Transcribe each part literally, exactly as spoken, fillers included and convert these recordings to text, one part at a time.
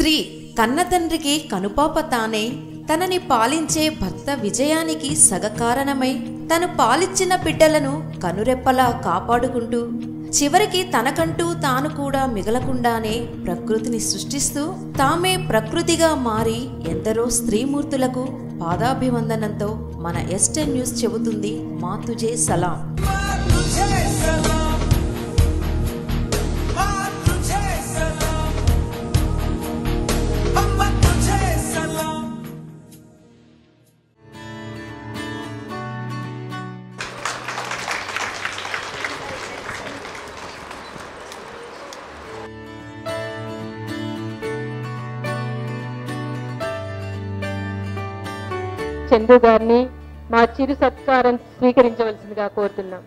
స్త్రీ కన్నతండ్రికి కనుపాప తానే, తనని పాలించే భర్త విజయానికి సగకారణమై తను పాలిచ్చిన బిడ్డలను కనురెప్పలా కాపాడుకుంటూ చివరికి తనకంటూ తాను కూడా మిగలకుండానే ప్రకృతిని సృష్టిస్తూ తామే ప్రకృతిగా మారి ఎందరో స్త్రీమూర్తులకు పాదాభివందనంతో మన ఎస్ టెన్ న్యూస్ చెబుతుంది మా తుజే సలాం. చందు గారిని మా చిరు సత్కారం స్వీకరించవలసిందిగా కోరుతున్నాం.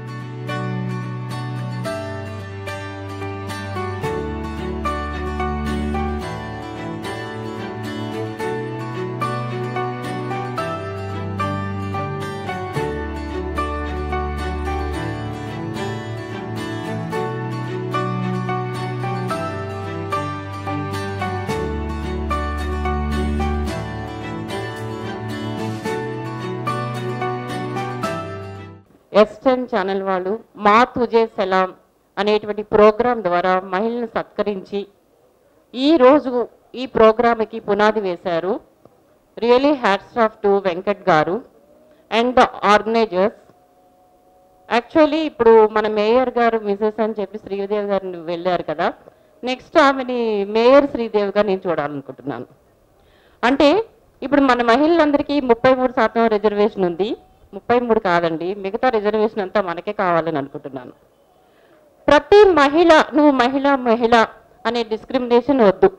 ఎస్ టెన్ ఛానల్ వాళ్ళు మా తుజే సలాం అనేటువంటి ప్రోగ్రాం ద్వారా మహిళలను సత్కరించి ఈరోజు ఈ ప్రోగ్రామ్కి పునాది వేశారు. Really hats off to Venkat garu and the organisers. Actually ఇప్పుడు మన మేయర్ గారు మిసెస్ అని చెప్పి శ్రీదేవి గారిని వెళ్ళారు కదా, నెక్స్ట్ ఆమెని మేయర్ శ్రీదేవిగా నేను చూడాలనుకుంటున్నాను. అంటే ఇప్పుడు మన మహిళలందరికీ ముప్పై మూడు శాతం రిజర్వేషన్ ఉంది. ముప్పై మూడు కాదండి, మిగతా రిజర్వేషన్ అంతా మనకే కావాలని అనుకుంటున్నాను. ప్రతి మహిళ నువ్వు మహిళ మహిళ అనే డిస్క్రిమినేషన్ వద్దు.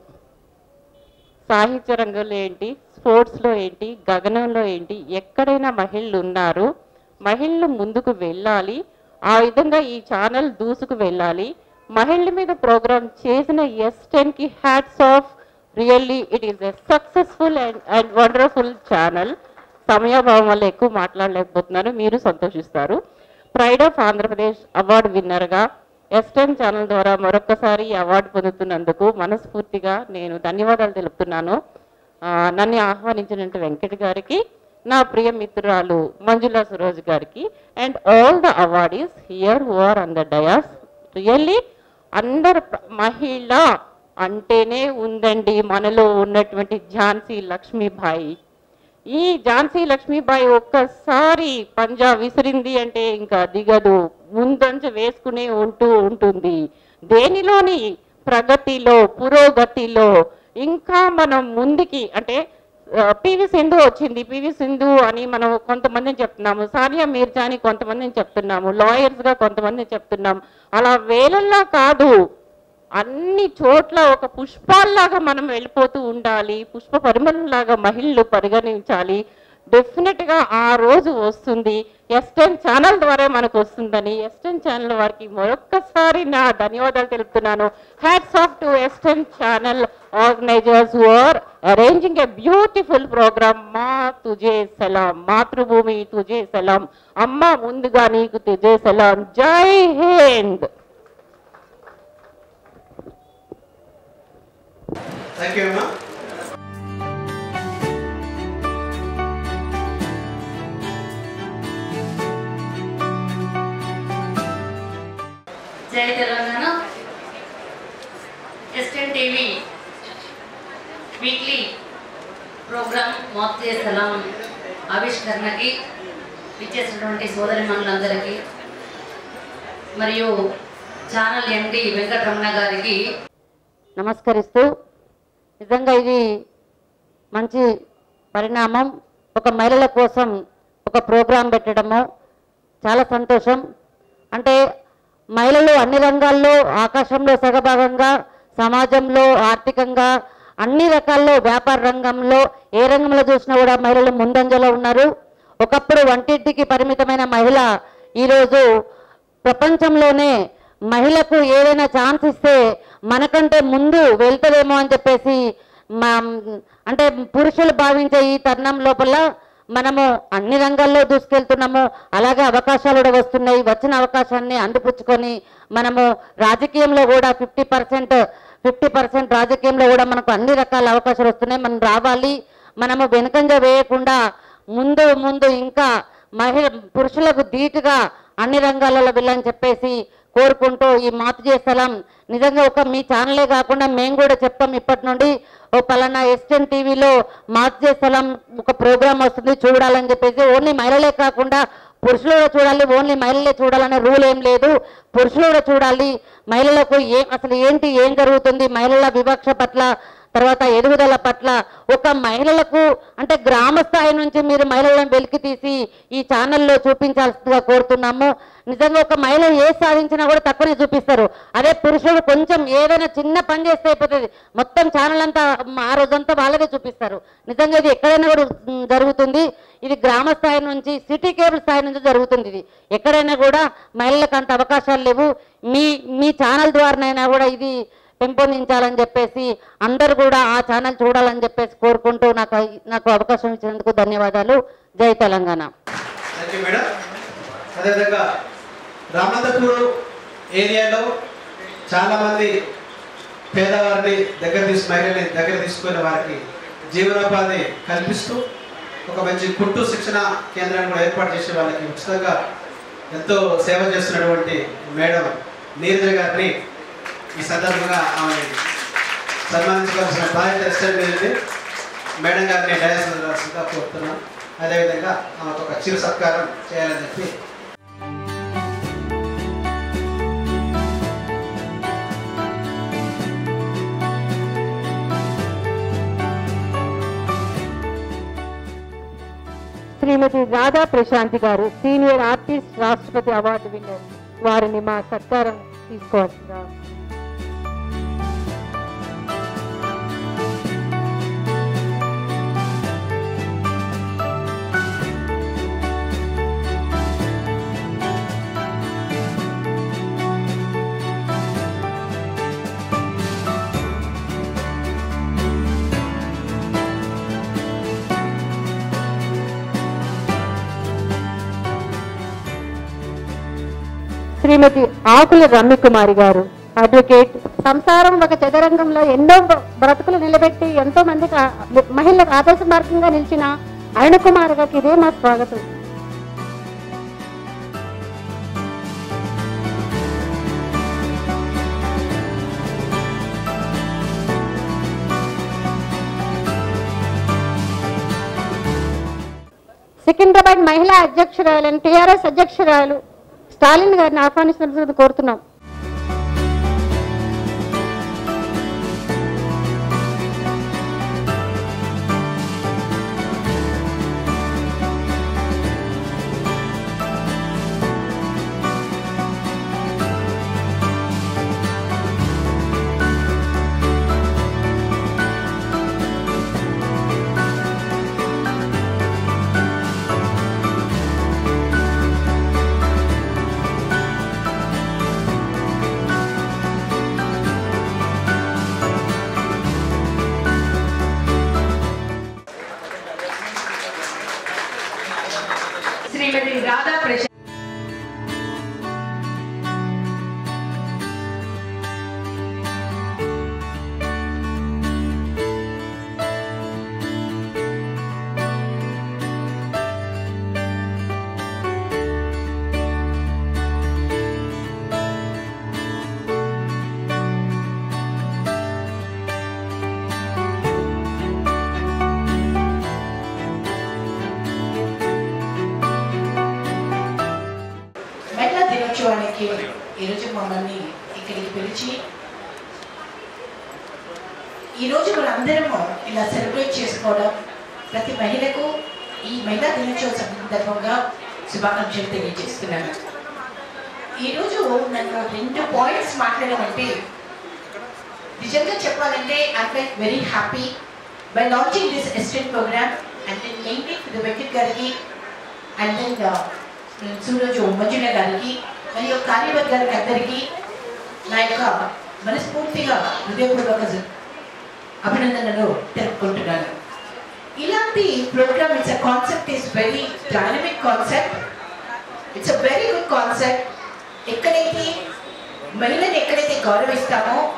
సాహిత్య రంగంలో ఏంటి, స్పోర్ట్స్లో ఏంటి, గగనంలో ఏంటి, ఎక్కడైనా మహిళలు ఉన్నారు. మహిళలు ముందుకు వెళ్ళాలి. ఆ విధంగా ఈ ఛానల్ దూసుకు వెళ్ళాలి. మహిళల మీద ప్రోగ్రామ్ చేసిన ఎస్ టెన్కి hats off. Really it is a successful and and wonderful channel. సమయాభావం వల్ల ఎక్కువ మాట్లాడలేకపోతున్నారు, మీరు సంతోషిస్తారు. ప్రైడ్ ఆఫ్ ఆంధ్రప్రదేశ్ అవార్డు విన్నర్గా ఎస్ టెన్ ఛానల్ ద్వారా మరొకసారి ఈ అవార్డు పొందుతున్నందుకు మనస్ఫూర్తిగా నేను ధన్యవాదాలు తెలుపుతున్నాను. నన్ను ఆహ్వానించినట్టు వెంకట్ గారికి, నా ప్రియ మిత్రురాలు మంజులా సురోజ్ గారికి and all the awardees here who are on the dais. Really అందరు మహిళ అంటేనే ఉందండి మనలో ఉన్నటువంటి ఝాన్సీ లక్ష్మీబాయి. ఈ ఝాన్సీ లక్ష్మీబాయి ఒక్కసారి పంజా విసిరింది అంటే ఇంకా దిగదు, ముందంచ వేసుకునే ఉంటూ ఉంటుంది. దేనిలోని ప్రగతిలో పురోగతిలో ఇంకా మనం ముందుకి అంటే పివి సింధు వచ్చింది, పివి సింధు అని మనం కొంతమందిని చెప్తున్నాము, సానియా మీర్జా అని కొంతమందిని చెప్తున్నాము, లాయర్స్గా కొంతమందిని చెప్తున్నాము. అలా వేలల్లా కాదు, అన్ని చోట్ల ఒక పుష్పాల్లాగా మనం వెళ్ళిపోతూ ఉండాలి. పుష్ప పరిమళంలాగా మహిళలు పరిగణించాలి. డెఫినెట్గా ఆ రోజు వస్తుంది. ఎస్ టెన్ ఛానల్ ద్వారా మనకు వస్తుందని ఎస్ టెన్ ఛానల్ వారికి మరొక్కసారి నా ధన్యవాదాలు తెలుపుతున్నాను. Hats off to S ten channel organisers who are arranging a beautiful program. Maa Tujhe సలాం, మాతృభూమి తుజే సలాం, అమ్మ ముందుగా నీకు తుజే సలాం. జై హింద్. Thank you, Emma. జై Telangana. S ten TV weekly program Maa Tujhe సలాం ఆవిష్కరణకి ఇచ్చేసినటువంటి సోదరి మనులందరికీ మరియు ఛానల్ ఎండి వెంకటరమణ గారికి నమస్కరిస్తూ, నిజంగా ఇది మంచి పరిణామం. ఒక మహిళల కోసం ఒక ప్రోగ్రాం పెట్టడము చాలా సంతోషం. అంటే మహిళలు అన్ని రంగాల్లో ఆకాశంలో సగభాగంగా, సమాజంలో ఆర్థికంగా అన్ని రకాల్లో, వ్యాపార రంగంలో ఏ రంగంలో చూసినా కూడా మహిళలు ముందంజలో ఉన్నారు. ఒకప్పుడు వంటింటికి పరిమితమైన మహిళ ఈరోజు ప్రపంచంలోనే మహిళకు ఏదైనా ఛాన్స్ ఇస్తే మనకంటే ముందు వెళ్తుందేమో అని చెప్పేసి మా అంటే పురుషులు భావించే ఈ తరుణం లోపల మనము అన్ని రంగాల్లో దూసుకెళ్తున్నాము. అలాగే అవకాశాలు కూడా వస్తున్నాయి. వచ్చిన అవకాశాన్ని అందిపుచ్చుకొని మనము రాజకీయంలో కూడా ఫిఫ్టీ పర్సెంట్ ఫిఫ్టీ పర్సెంట్ రాజకీయంలో కూడా మనకు అన్ని రకాల అవకాశాలు వస్తున్నాయి. మనం రావాలి, మనము వెనుకంజ వేయకుండా ముందు ముందు ఇంకా మహిళ పురుషులకు ధీటుగా అన్ని రంగాలలో వెళ్ళని చెప్పేసి కోరుకుంటూ ఈ మాతుజే సలాం నిజంగా ఒక మీ ఛానలే కాకుండా మేము కూడా చెప్తాం ఇప్పటి నుండి, ఓ పలానా ఎస్టెన్ టీవీలో మాతుజే సలాం ఒక ప్రోగ్రామ్ వస్తుంది చూడాలని చెప్పేసి. ఓన్లీ మహిళలే కాకుండా పురుషులు కూడా చూడాలి, ఓన్లీ మహిళలే చూడాలనే రూల్ ఏం లేదు, పురుషులు కూడా చూడాలి. మహిళలకు ఏ అసలు ఏంటి ఏం జరుగుతుంది, మహిళల వివక్ష పట్ల, తర్వాత ఎదుగుదల పట్ల ఒక మహిళలకు అంటే గ్రామ స్థాయి నుంచి మీరు మహిళలను వెలికి తీసి ఈ ఛానల్లో చూపించాల్సిందిగా కోరుతున్నాము. నిజంగా ఒక మహిళ ఏ సాధించినా కూడా తక్కువనే చూపిస్తారు. అదే పురుషుడు కొంచెం ఏదైనా చిన్న పని చేస్తే అయిపోతుంది, మొత్తం ఛానల్ అంతా ఆ రోజంతా వాళ్ళదే చూపిస్తారు. నిజంగా ఇది ఎక్కడైనా కూడా జరుగుతుంది. ఇది గ్రామ స్థాయి నుంచి సిటీ కేబుల్ స్థాయి నుంచి జరుగుతుంది. ఇది ఎక్కడైనా కూడా మహిళలకు అంత అవకాశాలు లేవు. మీ మీ ఛానల్ ద్వారానైనా కూడా ఇది పెంపొందించాలని చెప్పేసి అందరూ కూడా ఆ ఛానల్ చూడాలని చెప్పేసి కోరుకుంటూ నాకు నాకు అవకాశం ఇచ్చినందుకు ధన్యవాదాలు. జై తెలంగాణ. Thank you madam. అదేవిధంగా రామనాథపూర్ ఏరియాలో చాలామంది పేదవారిని దగ్గర తీసు మహిళల్ని దగ్గర తీసుకునే వారికి జీవనోపాధి కల్పిస్తూ ఒక మంచి కుట్టు శిక్షణ కేంద్రాన్ని కూడా ఏర్పాటు చేసే వాళ్ళకి ఉచితంగా ఎంతో సేవ చేస్తున్నటువంటి మేడం నీరజ గారిని ఈ సందర్భంగా ఆమె సన్మానించవలసిన బాధ్యత ఇష్టం మేడం గారిని డయాల్సిస్గా కోరుతున్నాను. అదేవిధంగా ఆమెకు ఒక చిరు సత్కారం చేయాలని చెప్పి శ్రీమతి రాధా ప్రశాంతి గారు సీనియర్ ఆర్టిస్ట్ రాష్ట్రపతి అవార్డు విన్నర్, వారిని మా సత్కారం తీసుకోవాల్సిందా. శ్రీమతి ఆకుల రమ్యకుమారి గారు అడ్వకేట్. సంసారం ఒక చదరంగంలో ఎన్నో బ్రతుకులు నిలబెట్టి ఎంతో మందికి మహిళలకు ఆదర్శ మార్గంగా నిలిచిన అరుణకుమారి గారికి ఇదే మా స్వాగతం. సికింద్రాబాద్ మహిళా అధ్యక్షురాలు టీఆర్ఎస్ అధ్యక్షురాలు స్టాలిన్ గారిని ఆహ్వానిస్తున్నట్టు కోరుతున్నాం. శ్రీమతి రాధా ప్రశాంతి దినోత్సవానికి ఈరోజు మమ్మల్ని ఇక్కడికి పిలిచి ఈరోజు మనందరము ఇలా సెలబ్రేట్ చేసుకోవడం, ప్రతి మహిళకు ఈ మహిళా దినోత్సవ సందర్భంగా శుభాకాంక్షలు తెలియజేస్తున్నాను. ఈరోజు నన్ను రెండు పాయింట్స్ మాట్లాడమంటే నిజంగా చెప్పాలంటే I fell very happy by launching this S ten program and then mainly to Venkat గారికి అండ్ దెన్ సూరజ్ మంజుల గారికి మరియు కార్యవర్గానికి అందరికీ నా యొక్క మనస్ఫూర్తిగా హృదయపూర్వక అభినందనలు తెలుపుకుంటున్నాను. ఇలాంటి program it's a concept is very dynamic concept, it's a very good concept. ఎక్కడైతే మహిళని ఎక్కడైతే గౌరవిస్తామో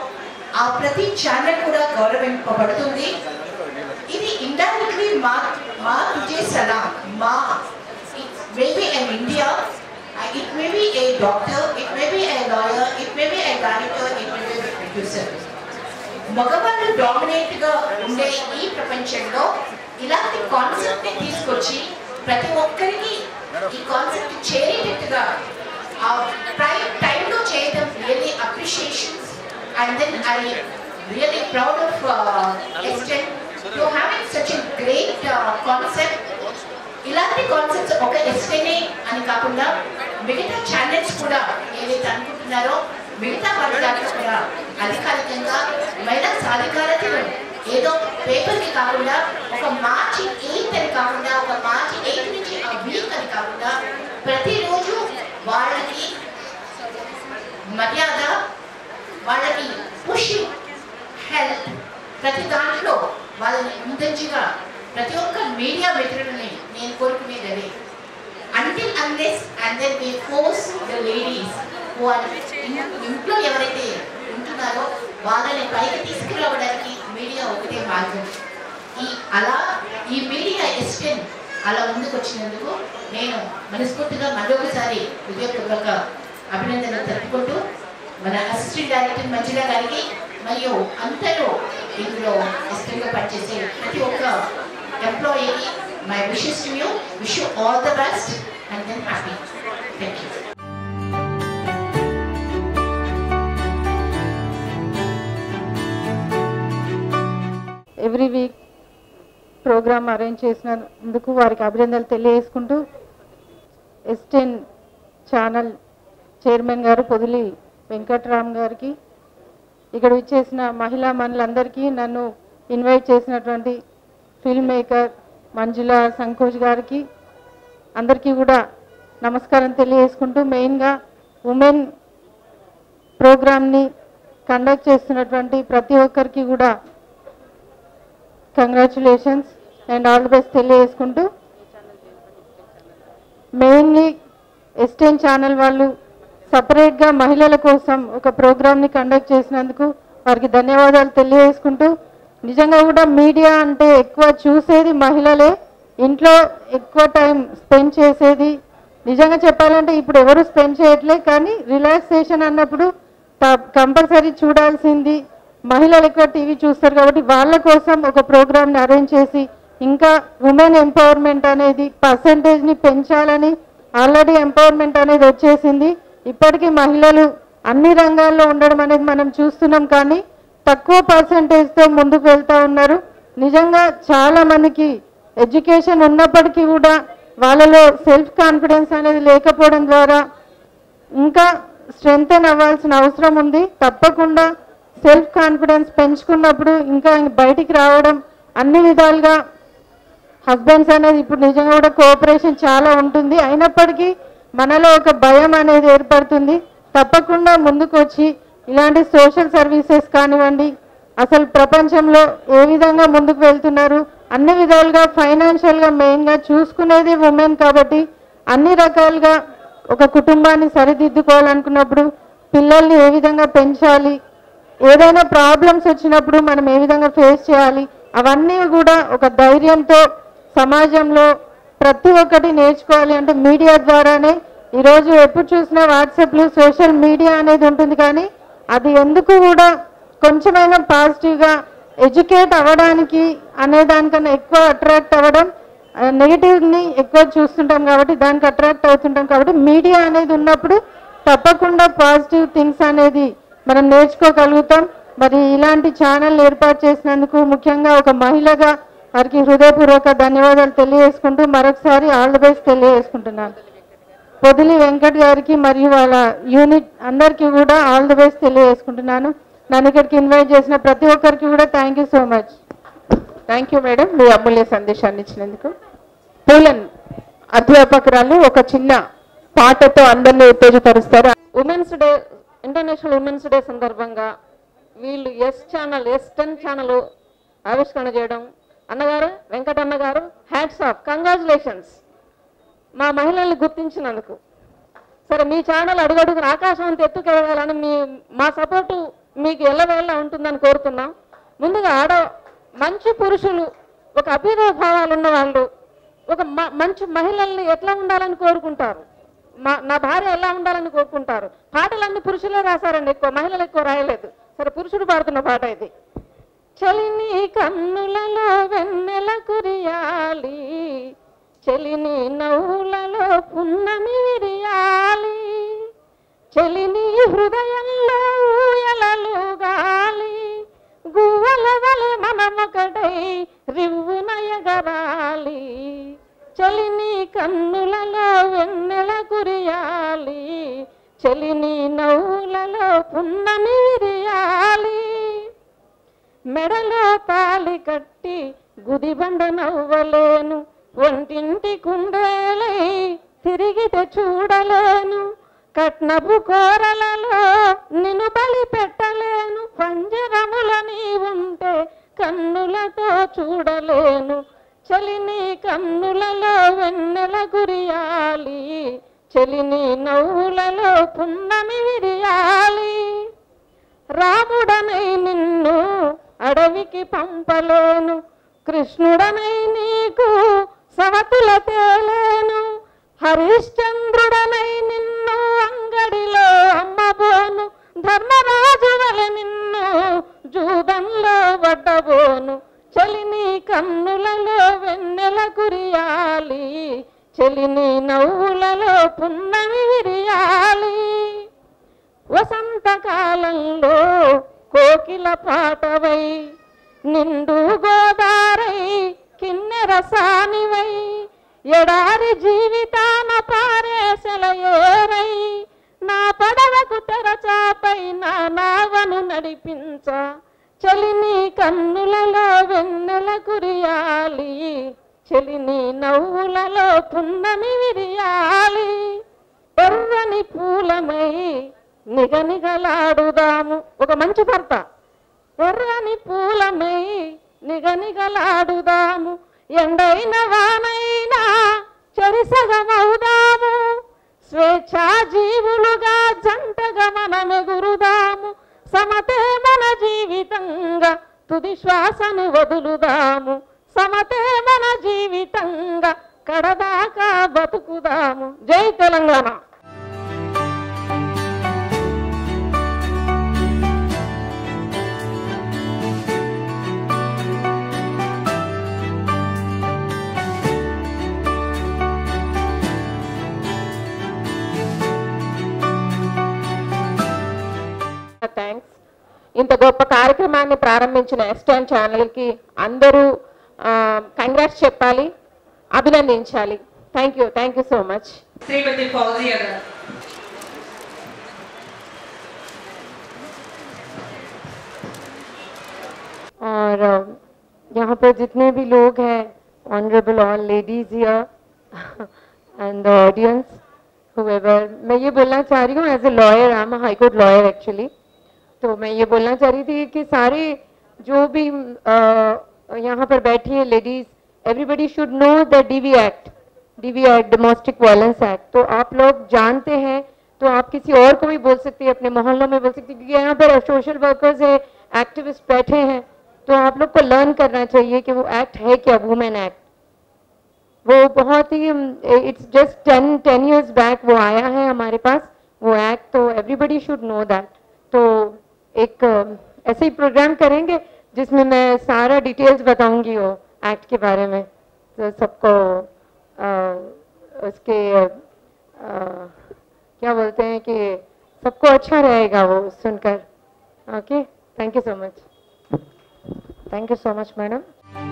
ఆ ప్రతి ఛానల్ కూడా గౌరవింపబడుతుంది. ఇది ఇండైరెక్ట్లీ మా మా తుజే సలాం మా maybe in India it may be a doctor, it may be a lawyer, it may be a director, it may be a producer. మగవాళ్ళు డామినేట్ గా ఉండే ఈ ప్రపంచంలో ఇలాంటి కాన్సెప్ట్ ని తీసుకొచ్చి ప్రతి ఒక్కరికి ఈ కాన్సెప్ట్ చేరేటట్టుగా ఆ ప్రైమ్ టైంలో చేయడం really appreciations. And then I really proud of S ten to having such a great concept. ఇలాంటి కాన్సెప్ట్స్ ఒక ఎస్టెనే అని కాకుండా మిగతా ఛానల్స్ కూడా ఏదైతే అనుకుంటున్నారో మిగతా వర్గాలకు కూడా అధికారికంగా మహిళా సాధికారతను ఏదో పేపర్కి కాకుండా ఒక మార్చి ఎయిత్ అని కాకుండా ఒక మార్చి ఎయిత్ నుంచి ఆ వీక్ అని కాకుండా ప్రతిరోజు వాళ్ళకి మర్యాద, వాళ్ళకి పుషింగ్ హెల్ప్, ప్రతి దాంట్లో వాళ్ళని ముందంజగా ప్రతి ఒక్క మీడియా మిత్రులని నేను కోరుకునేది అదే. Until unless and then we force the ladies who are ఇంట్లో ఎవరైతే ఉంటున్నారో వాళ్ళని పైకి తీసుకురావడానికి మీడియా ఒకటే మార్గం. ఈ అలా ఈ మీడియా ఎస్టెన్ అలా ముందుకు వచ్చినందుకు నేను మనస్ఫూర్తిగా మరొకసారి హృదయపూర్వక అభినందనలు తెలుపుకుంటూ మన అసిస్టెంట్ డైరెక్టర్ మంజుల గారికి మరియు అందరూ ఇందులో ఎస్టెన్గా పనిచేసే ప్రతి ఒక్క ఎంప్లాయీకి my wishes to you, wish you all the best and then happy. Thank you. Every week program arrange చేసినందుకు వారికి అభినందనలు తెలియజేసుకుంటూ ఎస్టెన్ ఛానల్ చైర్మన్ గారు పొదిలి వెంకట్రామ్ గారికి, ఇక్కడ ఇచ్చేసిన మహిళా మనులందరికీ, నన్ను ఇన్వైట్ చేసినటువంటి ఫిల్మ్ మేకర్ మంజుల సంకోజ్ గారికి అందరికీ కూడా నమస్కారం తెలియజేసుకుంటూ మెయిన్గా ఉమెన్ ప్రోగ్రామ్ని కండక్ట్ చేస్తున్నటువంటి ప్రతి ఒక్కరికి కూడా congratulations and all the best తెలియజేసుకుంటూ మెయిన్లీ ఎస్టెన్ ఛానల్ వాళ్ళు సపరేట్గా మహిళల కోసం ఒక ప్రోగ్రామ్ని కండక్ట్ చేసినందుకు వారికి ధన్యవాదాలు తెలియజేసుకుంటూ, నిజంగా కూడా మీడియా అంటే ఎక్కువ చూసేది మహిళలే, ఇంట్లో ఎక్కువ టైం స్పెండ్ చేసేది. నిజంగా చెప్పాలంటే ఇప్పుడు ఎవరు స్పెండ్ చేయట్లే, కానీ రిలాక్సేషన్ అన్నప్పుడు కంపల్సరీ చూడాల్సింది మహిళలు ఎక్కువ టీవీ చూస్తారు కాబట్టి వాళ్ళ కోసం ఒక ప్రోగ్రామ్ని అరేంజ్ చేసి ఇంకా ఉమెన్ ఎంపవర్మెంట్ అనేది పర్సంటేజ్ని పెంచాలని, ఆల్రెడీ ఎంపవర్మెంట్ అనేది వచ్చేసింది. ఇప్పటికీ మహిళలు అన్ని రంగాల్లో ఉండడం అనేది మనం చూస్తున్నాం, కానీ తక్కువ పర్సంటేజ్తో ముందుకు వెళ్తూ ఉన్నారు. నిజంగా చాలా మందికి ఎడ్యుకేషన్ ఉన్నప్పటికీ కూడా వాళ్ళలో సెల్ఫ్ కాన్ఫిడెన్స్ అనేది లేకపోవడం ద్వారా ఇంకా స్ట్రెంగ్తెన్ అవ్వాల్సిన అవసరం ఉంది. తప్పకుండా సెల్ఫ్ కాన్ఫిడెన్స్ పెంచుకున్నప్పుడు ఇంకా బయటికి రావడం అన్ని విధాలుగా హస్బెండ్స్ అనేది ఇప్పుడు నిజంగా కూడా కోఆపరేషన్ చాలా ఉంటుంది. అయినప్పటికీ మనలో ఒక భయం అనేది ఏర్పడుతుంది. తప్పకుండా ముందుకు వచ్చి ఇలాంటి సోషల్ సర్వీసెస్ కానివ్వండి, అసలు ప్రపంచంలో ఏ విధంగా ముందుకు వెళ్తున్నారు అన్ని విధాలుగా ఫైనాన్షియల్గా మెయిన్గా చూసుకునేది ఉమెన్ కాబట్టి అన్ని రకాలుగా ఒక కుటుంబాన్ని సరిదిద్దుకోవాలనుకున్నప్పుడు పిల్లల్ని ఏ విధంగా పెంచాలి, ఏదైనా ప్రాబ్లమ్స్ వచ్చినప్పుడు మనం ఏ విధంగా ఫేస్ చేయాలి, అవన్నీ కూడా ఒక ధైర్యంతో సమాజంలో ప్రతి ఒక్కటి నేర్చుకోవాలి. అంటే మీడియా ద్వారానే ఈరోజు ఎప్పుడు చూసినా వాట్సాప్లు సోషల్ మీడియా అనేది ఉంటుంది, కానీ అది ఎందుకు కూడా కొంచెమైనా పాజిటివ్గా ఎడ్యుకేట్ అవ్వడానికి అనే దానికన్నా ఎక్కువ అట్రాక్ట్ అవ్వడం, నెగిటివ్ని ఎక్కువ చూస్తుంటాం కాబట్టి దానికి అట్రాక్ట్ అవుతుంటాం. కాబట్టి మీడియా అనేది ఉన్నప్పుడు తప్పకుండా పాజిటివ్ థింగ్స్ అనేది మనం నేర్చుకోగలుగుతాం. మరి ఇలాంటి ఛానల్ ఏర్పాటు చేసినందుకు ముఖ్యంగా ఒక మహిళగా వారికి హృదయపూర్వక ధన్యవాదాలు తెలియజేసుకుంటూ మరొకసారి ఆల్ ది బెస్ట్ తెలియజేసుకుంటున్నాను. పొదిలి వెంకట్ గారికి మరియు వాళ్ళ యూనిట్ అందరికీ కూడా ఆల్ ది బెస్ట్ తెలియజేసుకుంటున్నాను. నన్ను ఇక్కడికి ఇన్వైట్ చేసిన ప్రతి ఒక్కరికి కూడా thank you so much. Thank you madam, మీ అమూల్య సందేశాన్ని ఇచ్చినందుకు. పూలన్ అధ్యాపకురాలు ఒక చిన్న పాటతో అందరినీ ఉత్తేజపరుస్తారు. Women's day, international women's day సందర్భంగా వీళ్ళు S channel S ten channel ఆవిష్కరణ చేయడం, అన్నగారు వెంకటన్న గారు హ్యాట్స్ ఆఫ్, కంగ్రాచులేషన్స్ మా మహిళల్ని గుర్తించినందుకు. సరే, మీ ఛానల్ అడుగడుగున ఆకాశం అంత ఎత్తుకెళ్ళాలని మీ మా సపోర్టు మీకు ఎల్లవేళ ఉంటుందని కోరుతున్నాం. ముందుగా ఆడ మంచి పురుషులు, ఒక అభ్యుదయ భావాలు ఉన్న వాళ్ళు, ఒక మంచి మహిళల్ని ఎట్లా ఉండాలని కోరుకుంటారు, మా నా భార్య ఎలా ఉండాలని కోరుకుంటారు. పాటలన్నీ పురుషులే రాశారండి, ఎక్కువ మహిళలు ఎక్కువ రాయలేదు. సరే, పురుషుడు పాడుతున్న పాట ఇది. చలిని కన్నులలో వెన్నెల కురియాలి, చలిని నవ్వులలో పున్నమి విరియాలి, చలిని హృదయంలో ఊయలలుగాలి, గువ్వల వలె మనమొకటై రివ్వున ఎగరాలి, చలిని కన్నులలో వెన్నెల కురియాలి, చలిని నవ్వులలో పున్నమి విరియాలి, మెడలో తాళి కట్టి గుదిబండ నవ్వలేను, ఒంటింటి కుండేలై తిరిగితే చూడలేను, కట్నపు కోరలలో నిన్ను బలి పెట్టలేను, పంజరముల నీ ఉంటే కన్నులతో చూడలేను, చలిని కన్నులలో వెన్నెల కురియాలి, చలిని నవ్వులలో పున్నమి విరియాలి, రాముడనై నిన్ను అడవికి పంపలేను, కృష్ణుడనై నీకు సవతుల తేలేను, హరిశ్చంద్రుడనై నిన్ను అంగడిలో అమ్మబోను, ధర్మరాజు వలె నిన్ను జూదంలో వడ్డబోను, చలిని కన్నులలో వెన్నెల కురియాలి, చలిని నవ్వులలో పున్నమి విరియాలి, వసంతకాలంలో కోకిల పాటవై నిండు గోదారై కిన్నెర సానివై, ఎడారి జీవితాన పారేసల ఏరై, నా పడవకు తెరచాపై నా నావను నడిపించ, చలిని కన్నులలో వెన్నెల కురియాలి, చలిని నవ్వులలో పున్నమి విరియాలి, ఎర్రని పూలమై నిగనిగలాడుదాము, ఒక మంచి భర్త, ఎర్రని పూలమై నిగనిగలాడుదాము, ఎండైన వానైనా చెరిసగమవుదాము, స్వేచ్ఛా జీవులుగా జంటగా మనమెగురుదాము, సమతే మన జీవితంగా తుది శ్వాసను వదులుదాము, సమతే మన జీవితంగా కడదాకా బతుకుదాము. జై తెలంగాణ. థ్యాంక్స్. ఇంత గొప్ప కార్యక్రమాన్ని ప్రారంభించిన ఎస్టాన్ ఛానల్కి అందరూ కంగ్రాట్స్ చెప్పాలి, అభినందించాలి. Thank you, thank you so much. Shrimati Fauziya garu. और यहाँ पर जितने भी लोग हैं, honourable all ladies here and the audience, whoever, मैं ये बोलना चाह रही हूँ as a lawyer, I am high court lawyer actually, तो मैं ये बोलना चाह रही थी कि सारे जो भी uh, यहाँ पर बैठी है ladies, everybody should know the DV act, DV act, domestic violence act. तो आप लोग जानते हैं तो आप किसी और को भी बोल सकते हैं, अपने मोहल्लों में बोल सकते हैं, क्योंकि यहाँ पर सोशल वर्कर्स है, एक्टिविस्ट बैठे हैं, तो आप लोग को लर्न करना चाहिए कि वो एक्ट है क्या, वुमेन एक्ट. वो बहुत ही, it's just ten ten years back वो आया है हमारे पास वो एक्ट, तो एवरीबडी शुड नो दैट. तो एक ऐसे ही प्रोग्राम करेंगे जिसमें मैं सारा डिटेल्स बताऊंगी वो एक्ट के बारे में, तो सबको उसके आ, क्या बोलते हैं कि सबको अच्छा रहेगा वो सुनकर. Okay, thank you so much. Thank you so much madam.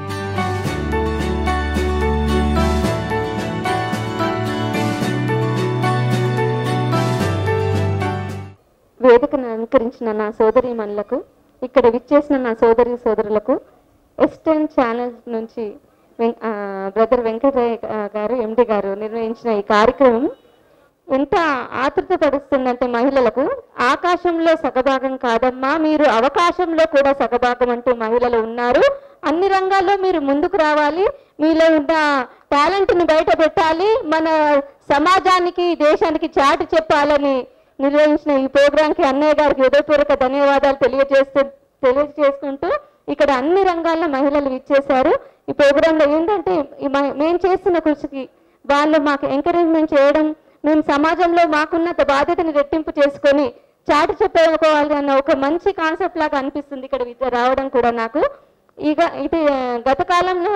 వేదికను అలంకరించిన నా సోదరీమణులకు, ఇక్కడ విచ్చేసిన నా సోదరి సోదరులకు, ఎస్టర్న్ ఛానల్ నుంచి బ్రదర్ వెంకటయ్య గారు ఎండి గారు నిర్వహించిన ఈ కార్యక్రమం ఎంత ఆతృత పడుతుందంటే మహిళలకు, ఆకాశంలో సగభాగం కాదమ్మా, మీరు అవకాశంలో కూడా సగభాగం అంటూ మహిళలు ఉన్నారు. అన్ని రంగాల్లో మీరు ముందుకు రావాలి, మీలో ఉన్న టాలెంట్ని బయట పెట్టాలి, మన సమాజానికి దేశానికి చాటి చెప్పాలని నిర్వహించిన ఈ ప్రోగ్రాంకి అన్నయ్య గారికి హృదయపూర్వక ధన్యవాదాలు తెలియజేస్తూ తెలియజేసుకుంటూ ఇక్కడ అన్ని రంగాల్లో మహిళలు ఇచ్చేశారు. ఈ ప్రోగ్రాంలో ఏంటంటే మేము చేస్తున్న కృషికి వాళ్ళు మాకు ఎంకరేజ్మెంట్ చేయడం, మేము సమాజంలో మాకున్న బాధ్యతని రెట్టింపు చేసుకొని చాటి చెప్పుకోవాలి అన్న ఒక మంచి కాన్సెప్ట్ లాగా అనిపిస్తుంది ఇక్కడ రావడం కూడా నాకు. ఇక ఇది గత కాలంలో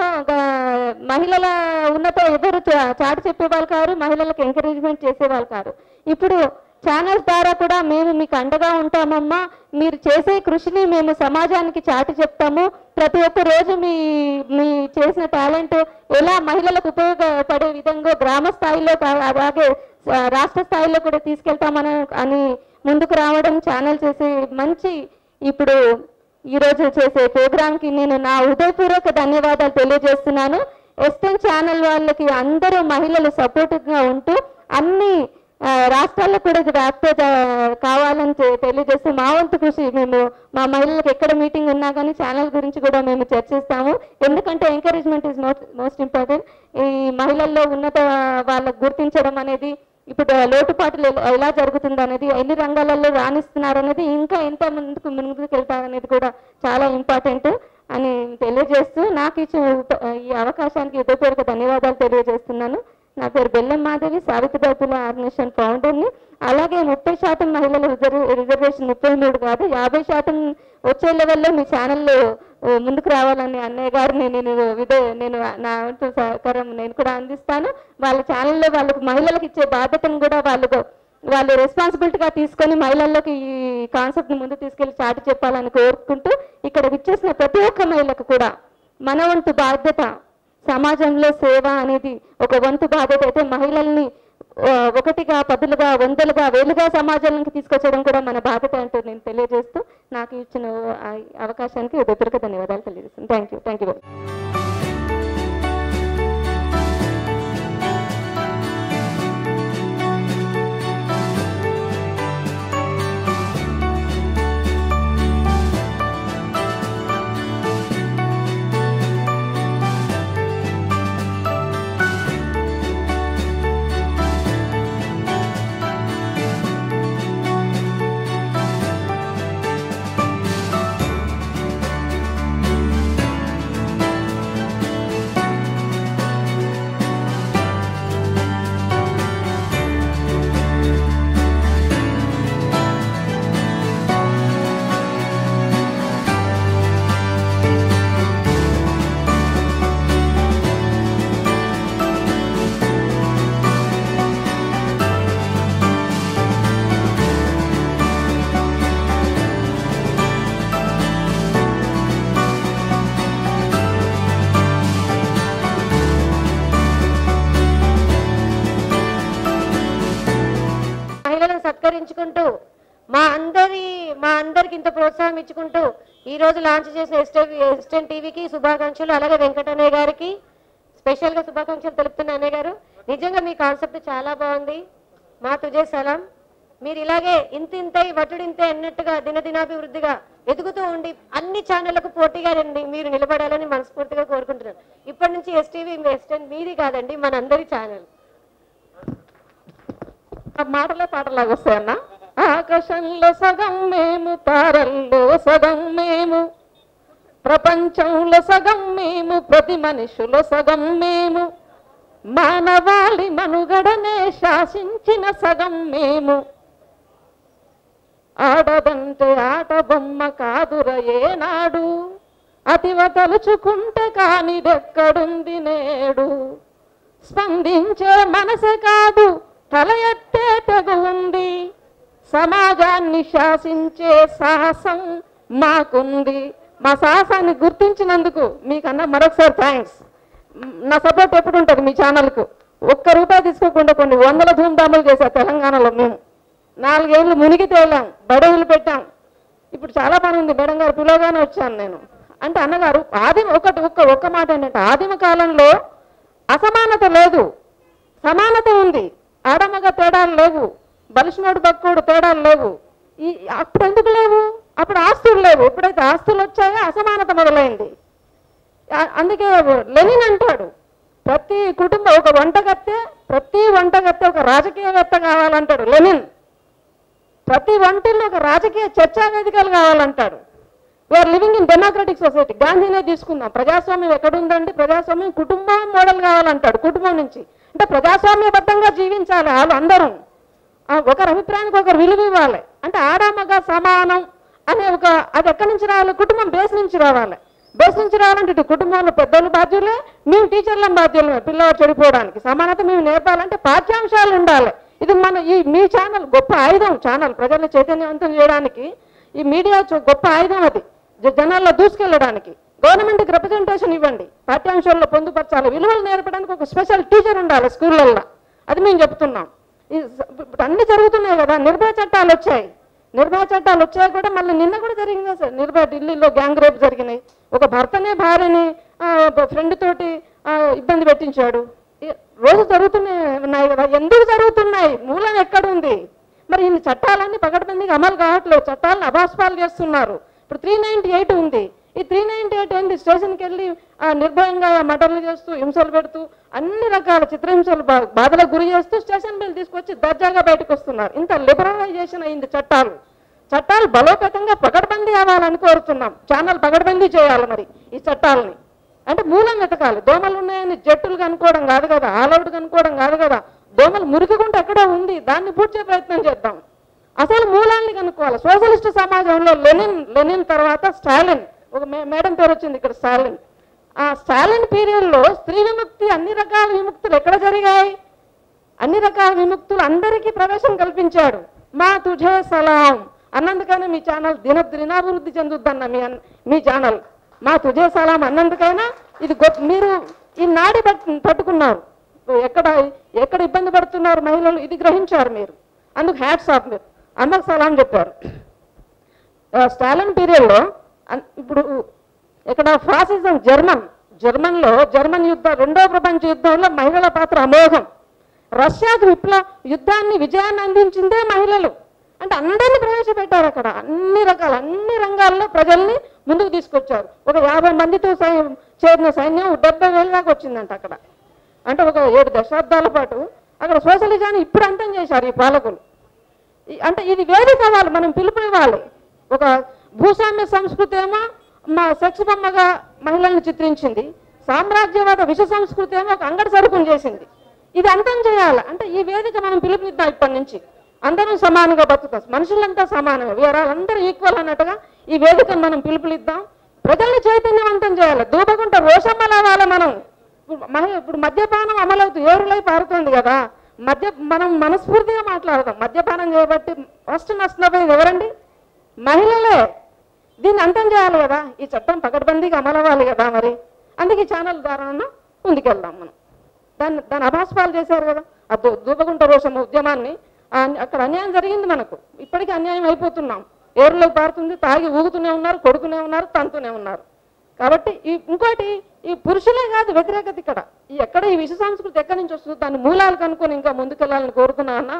మహిళల ఉన్నత ఎవరు చాటి చెప్పేవాళ్ళు కారు, మహిళలకు ఎంకరేజ్మెంట్ చేసేవాళ్ళు కారు. ఇప్పుడు ఛానల్స్ ద్వారా కూడా మేము మీకు అండగా ఉంటామమ్మా, మీరు చేసే కృషిని మేము సమాజానికి చాటి చెప్తాము, ప్రతి ఒక్క రోజు మీ మీ చేసిన టాలెంట్ ఎలా మహిళలకు ఉపయోగపడే విధంగా గ్రామ స్థాయిలో అలాగే రాష్ట్ర స్థాయిలో కూడా తీసుకెళ్తామని అని ముందుకు రావడం ఛానల్ చేసే మంచి ఇప్పుడు ఈరోజు చేసే ప్రోగ్రాంకి నేను నా హృదయపూర్వక ధన్యవాదాలు తెలియజేస్తున్నాను. ఎస్టెన్ ఛానల్ వాళ్ళకి అందరూ మహిళలు సపోర్ట్గా ఉంటూ అన్ని రాష్ట్రాల్లో కూడా వ్యాప్తి కావాలని తెలియజేస్తూ మా వంతు కృషి మేము మా మహిళలకు ఎక్కడ మీటింగ్ ఉన్నా కానీ ఛానల్ గురించి కూడా మేము చర్చిస్తాము. ఎందుకంటే encouragement is most most important. ఈ మహిళల్లో ఉన్నత వాళ్ళకు గుర్తించడం అనేది ఇప్పుడు లోటుపాట్లు ఎలా జరుగుతుంది అనేది, ఎన్ని రంగాలలో రాణిస్తున్నారు అనేది, ఇంకా ఎంత ముందుకు ముందుకు వెళ్తారనేది కూడా చాలా ఇంపార్టెంట్ అని తెలియజేస్తూ నాకు ఇచ్చిన ఈ అవకాశానికి హృదయపూర్వక ధన్యవాదాలు తెలియజేస్తున్నాను. నా పేరు బెల్లం మాధవి, సావిత్రిబాయి పూలే ఆర్గనైజేషన్ ఫౌండర్ని. అలాగే ముప్పై శాతం మహిళల రిజర్వ్ రిజర్వేషన్ ముప్పై మూడు కాదు యాభై శాతం వచ్చే లెవెల్లో మీ ఛానల్లో ముందుకు రావాలని అన్నయ్య గారిని నేను విదే నేను నా వంతు సహకారం నేను కూడా అందిస్తాను. వాళ్ళ ఛానల్లో వాళ్ళకు మహిళలకు ఇచ్చే బాధ్యతను కూడా వాళ్ళు వాళ్ళు రెస్పాన్సిబిలిటీగా తీసుకొని మహిళల్లోకి ఈ కాన్సెప్ట్ని ముందు తీసుకెళ్లి చాటి చెప్పాలని కోరుకుంటూ ఇక్కడ విచ్చేసిన ప్రతి ఒక్క మహిళకు కూడా మన వంతు బాధ్యత, సమాజంలో సేవ అనేది ఒక వంతు బాధ్యత అయితే మహిళల్ని ఒకటిగా పదులుగా వందలుగా వేలుగా సమాజంలోకి తీసుకొచ్చడం కూడా మన బాధ్యత అంటూ నేను తెలియజేస్తూ నాకు ఇచ్చిన అవకాశానికి హృదయపూర్వక ధన్యవాదాలు తెలియజేస్తాను. థ్యాంక్ యూ థ్యాంక్ యూ సత్కరించుకుంటూ మా అందరి మా అందరికి ఇంత ప్రోత్సాహం ఇచ్చుకుంటూ ఈ రోజు లాంచ్ చేసిన ఎస్టెన్ ఎస్టెన్ టీవీకి శుభాకాంక్షలు, అలాగే వెంకటన్నయ్య గారికి స్పెషల్గా శుభాకాంక్షలు తెలుపుతున్న అన్నయ్య గారు. నిజంగా మీ కాన్సెప్ట్ చాలా బాగుంది. మా తుజే సలాం. మీరు ఇలాగే ఇంతింతై వటుడింతే అన్నట్టుగా దినదినాభివృద్ధిగా ఎదుగుతూ ఉండి అన్ని ఛానళ్లకు పోటీగా రండి మీరు నిలబడాలని మనస్ఫూర్తిగా కోరుకుంటున్నాను. ఇప్పటి నుంచి ఎస్టీవీ ఎస్టెన్ మీది కాదండి, మనందరి ఛానల్. మాటలే పాటలాగా వస్తాయన్నా. ఆకాశంలో సగం మేము, తారల్లో సగం మేము, ప్రపంచంలో సగం మేము, ప్రతి మనుషులో సగం మేము, మానవాళి మనుగడనే శాసించిన సగం మేము. ఆడదంటే ఆట బొమ్మ కాదుర ఏనాడు, అతివ తలుచుకుంటే కానిదెక్కడుంది నేడు. స్పందించే మనసే కాదు తల ఎత్తే తెగు ఉంది, సమాజాన్ని శాసించే సాహసం మాకుంది. మా సాహసాన్ని గుర్తించినందుకు మీకన్నా మరొకసారి థ్యాంక్స్. నా సపోర్ట్ ఎప్పుడు ఉంటుంది మీ ఛానల్కు. ఒక్క రూపాయి తీసుకోకుండా కొన్ని వందల ధూమ్ధాములు చేశారు తెలంగాణలో. మేము నాలుగేళ్ళు మునిగి తేలాం, బడుగులు పెట్టాం. ఇప్పుడు చాలా పని ఉంది, మేడం గారు పిలవగానే వచ్చాను నేను. అంటే అన్నగారు ఆదిమ ఒకటి ఒక్క ఒక్క మాట ఏంటంటే ఆదిమ కాలంలో అసమానత లేదు, సమానత ఉంది. ఆడమగ తేడాలు లేవు, బలిసినోడు బక్కోడు తేడాలు లేవు. ఈ అప్పుడు ఎందుకు లేవు? అప్పుడు ఆస్తులు లేవు. ఎప్పుడైతే ఆస్తులు వచ్చాయో అసమానత మొదలైంది. అందుకే లెనిన్ అంటాడు, ప్రతి కుటుంబం ఒక వంటగత్తె, ప్రతి వంటగత్తె ఒక రాజకీయవేత్త కావాలంటాడు లెనిన్. ప్రతి వంటిల్లో ఒక రాజకీయ చర్చా వేదికలు కావాలంటాడు. We're living in democratic society. గాంధీనే తీసుకుందాం. ప్రజాస్వామ్యం ఎక్కడుందండి? ప్రజాస్వామ్యం కుటుంబం మోడల్ కావాలంటాడు. కుటుంబం నుంచి అంటే ప్రజాస్వామ్యబద్ధంగా జీవించాలి వాళ్ళు అందరూ. ఒకరి అభిప్రాయానికి ఒకరు విలువ ఇవ్వాలి. అంటే ఆడామగా సమానం అనే ఒక అది ఎక్కడి నుంచి రావాలి? కుటుంబం బేస్ నుంచి రావాలి. బేస్ నుంచి రావాలంటే ఇటు కుటుంబంలో పెద్దలు బాధ్యులే, మేము టీచర్లం బాధ్యులమే. పిల్లవాడు చెడిపోవడానికి సమానత మేము నేర్పాలంటే పాఠ్యాంశాలు ఉండాలి. ఇది మన ఈ మీ ఛానల్ గొప్ప ఆయుధం. ఛానల్ ప్రజల్ని చైతన్యవంతం చేయడానికి ఈ మీడియా గొప్ప ఆయుధం. అది జనాల్లో దూసుకెళ్ళడానికి. గవర్నమెంట్కి రిప్రజెంటేషన్ ఇవ్వండి. పాఠ్యాంశాల్లో పొందుపరచాలి. విలువలు నేర్పడానికి ఒక స్పెషల్ టీచర్ ఉండాలి స్కూళ్ళల్లో. అది మేము చెప్తున్నాం. ఇప్పుడు అన్ని జరుగుతున్నాయి కదా. నిర్భయ చట్టాలు వచ్చాయి. నిర్భయ చట్టాలు వచ్చాయి కూడా మళ్ళీ నిన్న కూడా జరిగిందా సార్? నిర్భయ ఢిల్లీలో గ్యాంగ్ రేప్ జరిగినాయి. ఒక భర్తనే భార్యని ఫ్రెండ్ తోటి ఇబ్బంది పెట్టించాడు. రోజు జరుగుతున్నాయి కదా. ఎందుకు జరుగుతున్నాయి? మూలం ఎక్కడుంది? మరి ఇన్ని చట్టాలన్నీ పకడ్బందీగా అమలు కావట్లేదు. చట్టాలను అభాస్పాలు చేస్తున్నారు. ఇప్పుడు త్రీ నైన్టీ ఎయిట్ ఉంది. ఈ త్రీ నైన్టీ ఎయిట్ ఏంటి? స్టేషన్కి వెళ్ళి నిర్భయంగా మటర్లు చేస్తూ హింసలు పెడుతూ అన్ని రకాల చిత్రహింసలు బాధలకు గురి చేస్తూ స్టేషన్ బిల్ తీసుకొచ్చి దర్జాగా బయటకు వస్తున్నారు. ఇంత లిబరలైజేషన్ అయింది చట్టాలు. చట్టాలు బలోపేతంగా పకడ్బందీ అవ్వాలని కోరుతున్నాం. ఛానల్ పకడ్బందీ చేయాలి మరి ఈ చట్టాలని. అంటే మూలం వెతకాలి. దోమలు ఉన్నాయని జట్టులు కనుక్కోవడం కాదు కదా, ఆల్అవుట్ కనుక్కోవడం కాదు కదా. దోమలు మురికిగుంట ఎక్కడో ఉంది, దాన్ని పూడ్చే ప్రయత్నం చేద్దాం. అసలు మూలాన్ని కనుక్కోవాలి. సోషలిస్ట్ సమాజంలో లెనిన్ లెనిన్ తర్వాత స్టాలిన్, ఒక మేడం పేరు వచ్చింది ఇక్కడ స్టాలిన్. ఆ స్టాలిన్ పీరియడ్లో స్త్రీ విముక్తి అన్ని రకాల విముక్తులు ఎక్కడ జరిగాయి? అన్ని రకాల విముక్తులు అందరికీ ప్రవేశం కల్పించాడు. మా తుజే సలాం అన్నందుకైనా మీ ఛానల్ దిన దినాభివృద్ధి చెందుద్దన్న మీ మీ ఛానల్. మా తుజే సలాం అన్నందుకైనా ఇది మీరు ఈ నాడి పట్టుకున్నారు. ఎక్కడ ఎక్కడ ఇబ్బంది పడుతున్నారు మహిళలు ఇది గ్రహించారు మీరు. అందుకు హ్యాట్స్ ఆఫ్. మీరు అమ్మకు సలాం చెప్పారు. స్టాలిన్ పీరియడ్లో ఇప్పుడు ఇక్కడ ఫాసిజం జర్మన్ జర్మన్లో జర్మన్ యుద్ధ రెండో ప్రపంచ యుద్ధంలో మహిళల పాత్ర అమోఘం. రష్యాకు విప్లవ యుద్ధాన్ని విజయాన్ని అందించిందే మహిళలు. అంటే అందరినీ ప్రవేశపెట్టారు అక్కడ. అన్ని రకాల అన్ని రంగాల్లో ప్రజల్ని ముందుకు తీసుకొచ్చారు. ఒక యాభై మందితో చేరిన సైన్యం డెబ్బై వేల దాకా వచ్చిందంట అక్కడ. అంటే ఒక ఏడు దశాబ్దాల పాటు అక్కడ సోషలిజాన్ని ఇప్పుడు అంతం చేశారు ఈ పాలకులు. అంటే ఇది వేదిక కావాలి, మనం పిలుపు ఇవ్వాలి. ఒక భూస్వామ్య సంస్కృతి ఏమో మా సెక్స్ బొమ్మగా మహిళల్ని చిత్రించింది. సామ్రాజ్యవాద విష సంస్కృతి ఏమో ఒక అంగడి సరుకుని చేసింది. ఇది అంతం చేయాలి. అంటే ఈ వేదిక మనం పిలుపునిద్దాం. ఇప్పటి నుంచి అందరం సమానంగా బతుకుతాం. మనుషులంతా సమానమే, వీరాలందరూ ఈక్వల్ అన్నట్టుగా ఈ వేదికను మనం పిలుపునిద్దాం. ప్రజల్ని చైతన్యవంతం చేయాలి. దూపకుంట రోషమ్మ లావాలి మనం. మహి ఇప్పుడు మద్యపానం అమలవుతూ ఏరులై పారుతుంది కదా. మద్య మనం మనస్ఫూర్తిగా మాట్లాడదాం. మద్యపానం చేయబట్టి ఫస్ట్ నష్టపోయేది ఎవరండి? మహిళలే. దీన్ని అంతం చేయాలి కదా. ఈ చట్టం పకడ్బందీగా అమలవ్వాలి కదా. మరి అందుకే ఛానల్ ద్వారా ముందుకెళ్దాం మనం. దాన్ని దాన్ని అభాస్పాలు చేశారు కదా. ఆ దూపకుంట రోషమ్మ ఉద్యమాన్ని. అక్కడ అన్యాయం జరిగింది మనకు. ఇప్పటికీ అన్యాయం అయిపోతున్నాం. ఏరులోకి పారుతుంది, తాగి ఊగుతూనే ఉన్నారు, కొడుకునే ఉన్నారు, తంతూనే ఉన్నారు. కాబట్టి ఈ ఇంకోటి ఈ పురుషులే కాదు వ్యతిరేకత ఇక్కడ. ఈ ఎక్కడ ఈ విష సంస్కృతి ఎక్కడి నుంచి వస్తుందో దాని మూలాలు కనుక్కొని ఇంకా ముందుకెళ్ళాలని కోరుకున్నా అన్న.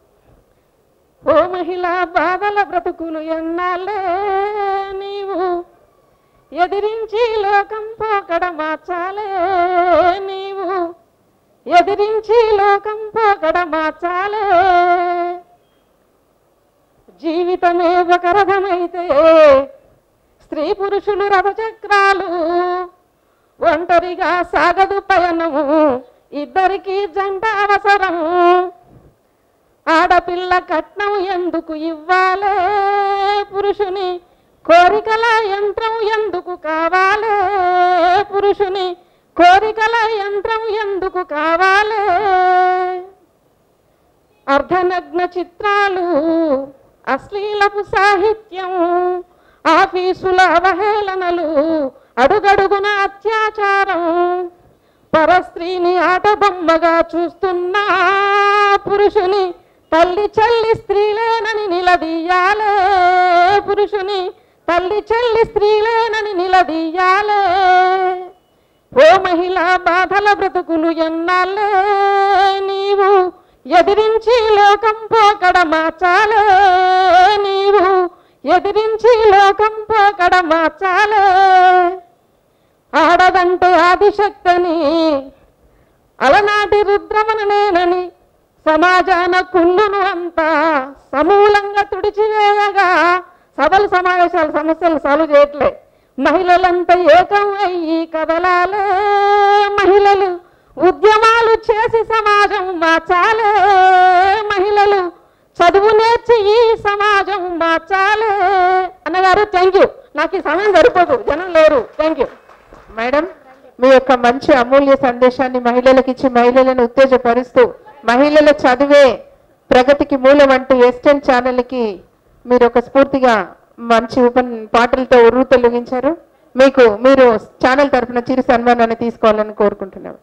ఓ మహిళా బాధల బ్రతుకును ఎన్నాళ్ళే నీవు ఎదిరించి లోకం పోకడ మార్చాలే. నీవు ఎదిరించి లోకం పోకడ మార్చాలే. జీవితమే ఒక రథమైతే స్త్రీ పురుషులు రథచక్రాలు. ఒంటరిగా సాగదు పయనము, ఇద్దరికి జంట అవసరం. ఆడపిల్ల కట్నం ఎందుకు ఇవ్వాలే? పురుషుని కోరికల యంత్రం ఎందుకు కావాలే? పురుషుని కోరికల యంత్రం ఎందుకు కావాలే? అర్ధనగ్న చిత్రాలు, అశ్లీలపు సాహిత్యం, ఆఫీసుల అవహేళనలు, అడుగడుగున అత్యాచారం. పరస్త్రీని ఆటబొమ్మగా చూస్తున్నా పురుషుని తల్లి చెల్లి స్త్రీలేనని నిలదీయాలే. పురుషుని తల్లి చెల్లి స్త్రీలేనని నిలదీయాలే. ఓ మహిళా బాధల బ్రతుకులు ఎన్నాళ్ళే నీవు ఎదిరించి లోకం పోకడ మార్చాలే. నీవు ఎదిరించి లోకం పోకడ మార్చాలే. ఆడదంటే ఆదిశక్తిని అలనాటి రుద్రమనేనని సమాజాన కుళ్ళును అంతా సమూలంగా తుడిచివేయగా సభలు సమావేశాల సమస్యలు సాల్వ్ చేయట్లే. మహిళలంతా ఏకం అయ్యి కదలాలే, మహిళలు ఉద్యమాలు చేసి సమాజం మార్చాలే, మహిళలు చదువు నేర్చి ఈ సమాజం మార్చాలే. అన్నగారు థ్యాంక్ యూ. నాకు ఈ సమయం సరిపోదు, జనం లేరు. Thank you madam. మీ యొక్క మంచి అమూల్య సందేశాన్ని మహిళలకు ఇచ్చి మహిళలను ఉత్తేజపరుస్తూ మహిళల చదివే ప్రగతికి మూలం అంటూ ఎస్టెన్ ఛానల్కి మీరు ఒక స్ఫూర్తిగా మంచి ఉప పాటలతో ఉర్రు తొలగించారు. మీకు మీరు ఛానల్ తరఫున చిరు సన్మానాన్ని తీసుకోవాలని కోరుకుంటున్నాను.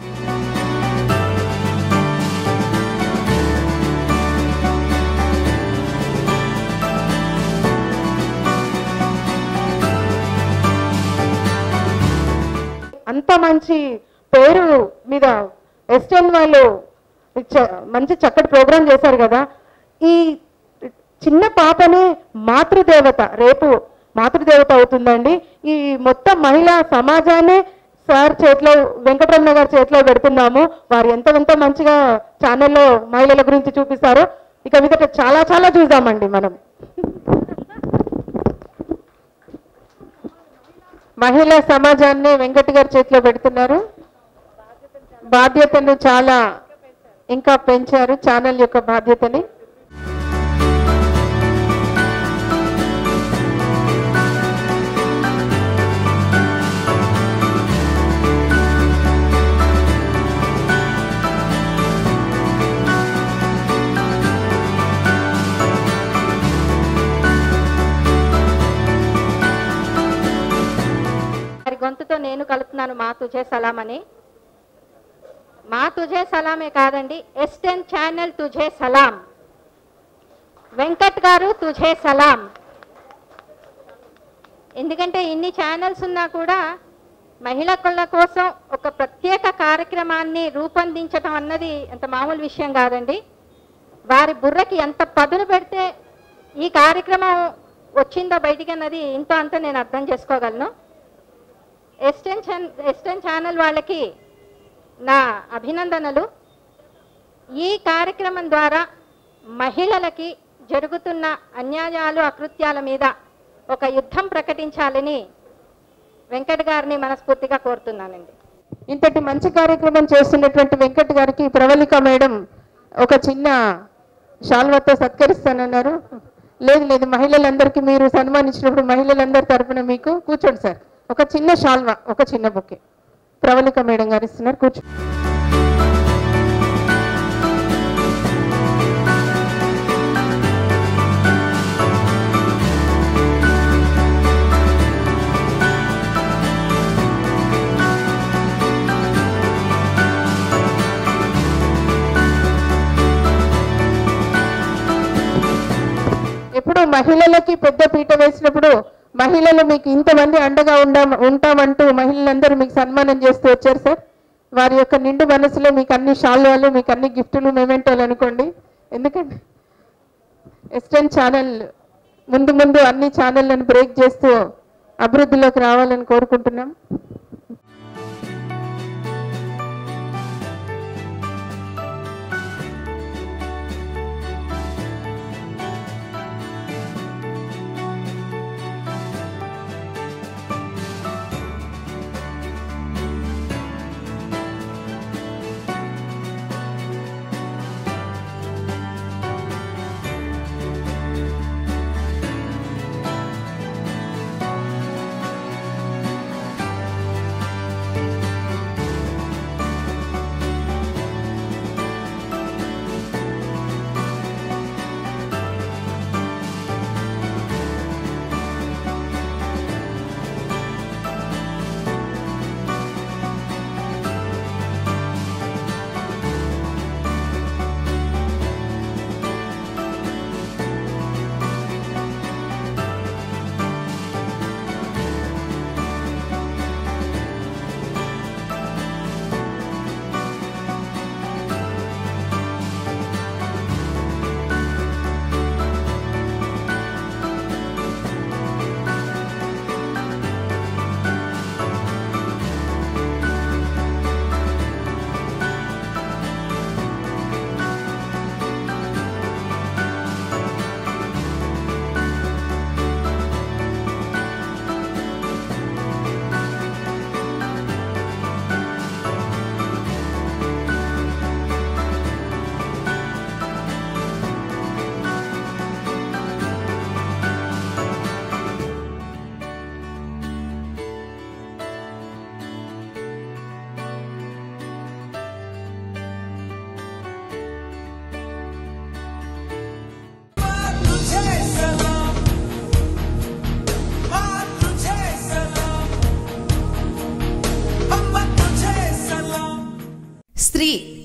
అంత మంచి పేరు మీద ఎస్టెన్ వాళ్ళు మంచి చక్కటి ప్రోగ్రాం చేశారు కదా. ఈ చిన్న పాపనే మాతృదేవత, రేపు మాతృదేవత అవుతుందండి. ఈ మొత్తం మహిళా సమాజాన్ని సార్ చేతిలో, వెంకటరమణ గారి చేతిలో పెడుతున్నాము. వారు ఎంత ఎంత మంచిగా ఛానల్లో మహిళల గురించి చూపిస్తారో ఇక మీదట చాలా చాలా చూద్దామండి మనం. మహిళా సమాజాన్ని వెంకట గారి చేతిలో పెడుతున్నారు. బాధ్యతను చాలా ఇంకా పెంచారు ఛానల్ యొక్క బాధ్యతని. గొంతుతో నేను కలుపుతున్నాను మా తుజే సలాం అని. మా తుజే సలామే కాదండి, ఎస్టెన్ ఛానల్ తుజే సలాం. వెంకట్ గారు తుజే సలాం. ఎందుకంటే ఇన్ని ఛానల్స్ ఉన్నా కూడా మహిళల కోసం ఒక ప్రత్యేక కార్యక్రమాన్ని రూపొందించడం అన్నది అంత మామూలు విషయం కాదండి. వారి బుర్రకి ఎంత పదును పెడితే ఈ కార్యక్రమం వచ్చిందో బయటికి అన్నది ఇంత అంత నేను అర్థం చేసుకోగలను. ఎస్టెన్ ఎస్టెన్ ఛానల్ వాళ్ళకి నా అభినందనలు. ఈ కార్యక్రమం ద్వారా మహిళలకి జరుగుతున్న అన్యాయాలు అకృత్యాల మీద ఒక యుద్ధం ప్రకటించాలని వెంకట్ గారిని మనస్ఫూర్తిగా కోరుతున్నానండి. ఇంతటి మంచి కార్యక్రమం చేస్తున్నటువంటి వెంకట్ గారికి ప్రవళిక మేడం ఒక చిన్న శాల్వాతో సత్కరిస్తానన్నారు. లేదు లేదు మహిళలందరికీ మీరు సన్మానించినప్పుడు మహిళలందరి తరఫున మీకు కూర్చోండి సార్, ఒక చిన్న శాల్వా, ఒక చిన్న బొకే ప్రవళిక మేడం గారు ఇస్తున్నారు. కూర్చో. ఎప్పుడు మహిళలకి పెద్ద పీట వేసినప్పుడు మహిళలు మీకు ఇంతమంది అండగా ఉండా ఉంటామంటూ మహిళలందరూ మీకు సన్మానం చేస్తూ వచ్చారు సార్. వారి యొక్క నిండు మనసులో మీకు అన్ని శాల్వాలు, మీకు అన్ని గిఫ్టులు, మెమెంటోలు అనుకోండి. ఎందుకంటే ఎస్టెన్ ఛానల్ ముందు ముందు అన్ని ఛానళ్లను బ్రేక్ చేస్తూ అభివృద్ధిలోకి రావాలని కోరుకుంటున్నాం.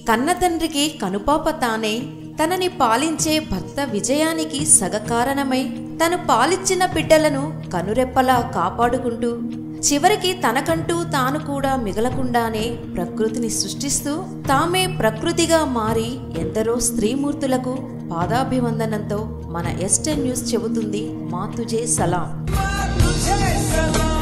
కన్నతండ్రికి కనుపాప తానే తనని పాలించే భర్త విజయానికి సగకారణమై తను పాలిచ్చిన బిడ్డలను కనురెప్పలా కాపాడుకుంటూ చివరికి తనకంటూ తాను కూడా మిగలకుండానే ప్రకృతిని సృష్టిస్తూ తామే ప్రకృతిగా మారి ఎందరో స్త్రీమూర్తులకు పాదాభివందనంతో మన ఎస్ టెన్ న్యూస్ చెబుతుంది మా తుజే సలాం.